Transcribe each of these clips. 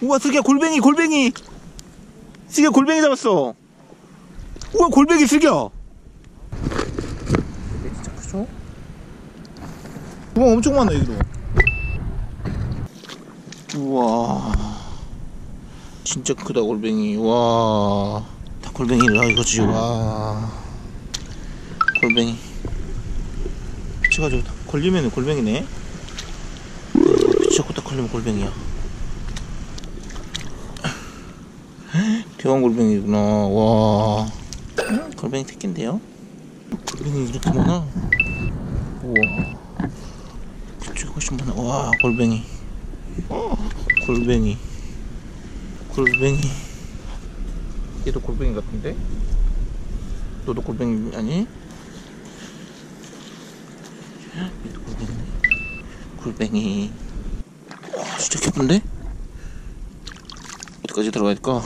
우와, 슬기야, 골뱅이. 슬기야, 골뱅이 잡았어. 우와, 골뱅이, 슬기야. 진짜 크죠? 구멍 엄청 많아, 여기도. 우와, 진짜 크다, 골뱅이. 와, 다 골뱅이라 이거지. 와, 골뱅이. 피치가지고 걸리면 골뱅이네. 피치가 딱 걸리면 골뱅이야. 대왕 골뱅이구나. 와, 골뱅이 새끼인데요? 골뱅이 이렇게 많아? 우와, 피치가 훨씬 많아. 와, 골뱅이. 골뱅이. 얘도 골뱅이 같은데? 너도 골뱅이 아니? 얘도 골뱅이네. 골뱅이. 와, 진짜 기쁜데? 어디까지 들어가야 될까?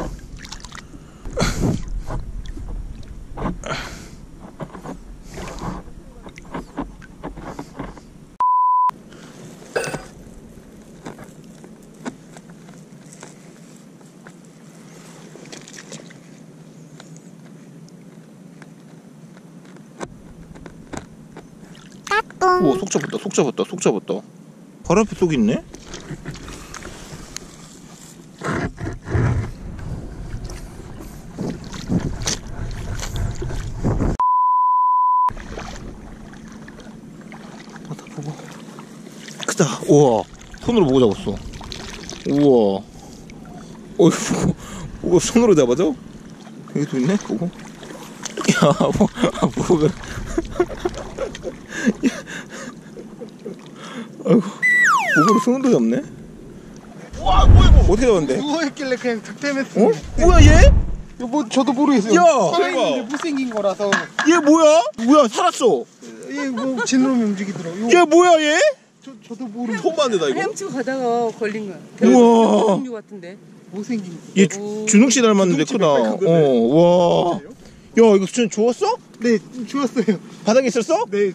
우와, 속 잡았다. 바로 앞에 쏙 있네? 다 보고. 크다. 우와, 손으로 보고 잡았어. 우와. 뭐가 손으로 잡아줘? 여기도 있네? 보고. 야, 뭐가. 아이고, 목으로 손으로 잡네? 와, 뭐야, 이거? 어떻게 잡았는데? 누워있길래 그냥 득템했어. 어? 뭐야, 얘? 이거 뭐, 저도 모르겠어요. 야! 살아있는데 못생긴 거라서. 얘 뭐야? 뭐야, 살았어. 얘 뭐, 지느러미 움직이더라고. 얘 뭐야, 얘? 저도 모르겠어요. 처음 봤는데, 나 이거. 헤엄치고 가다가 걸린 거야. 우와. 종류 같은데. 못생긴 거. 얘 준웅씨 닮았는데 준웅씨 크다. 몇백 크거든. 와. 야, 이거 진짜 좋았어? 네, 좋았어요. 바닥에 있었어? 네.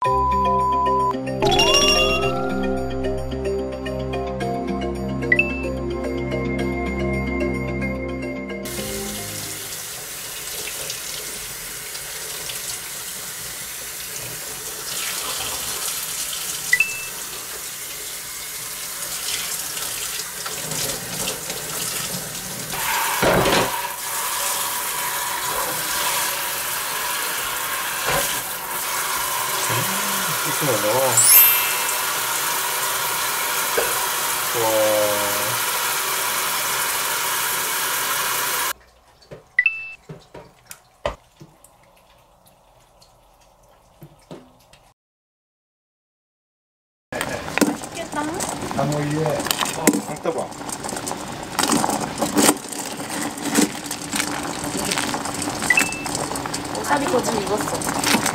나무 위에 강따봐. 오사리 거좀 익었어.